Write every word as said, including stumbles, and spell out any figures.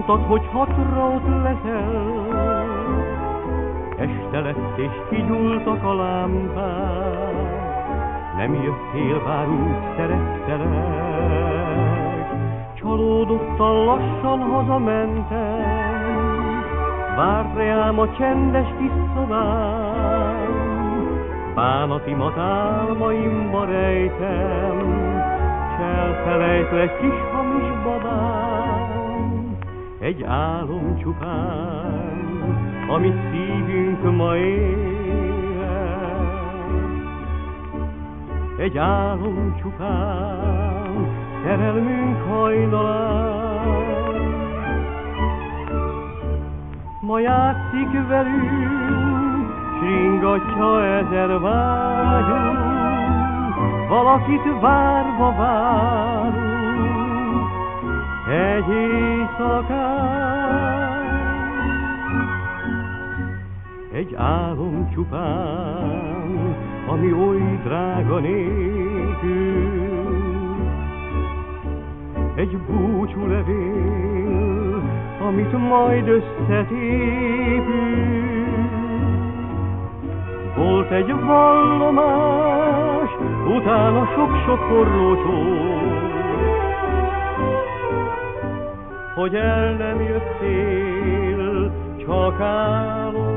mondtad, hogy hatra ott leszel, este lett és kigyúltak a lámpák, nem jöttél, bár úgy szerettelek. Csalódottan lassan hazamentem, várt rám a csendes kis szobám, bánatimat álmaimba rejtem, s elfelejtlek kis hamis babám. Egy álom csupán, amit szívünk ma él, egy álom csupán, szerelmünk hajnalán. Ma játszik velünk, s ringatja ezer vágyunk, valakit várva várunk egy éjszakán. Egy álom csupán, ami oly drága nékünk, egy búcsúlevél, amit majd összetépünk. Volt egy vallomás, utána sok-sok forrócsó, hogy el nem jöttél, csak álom.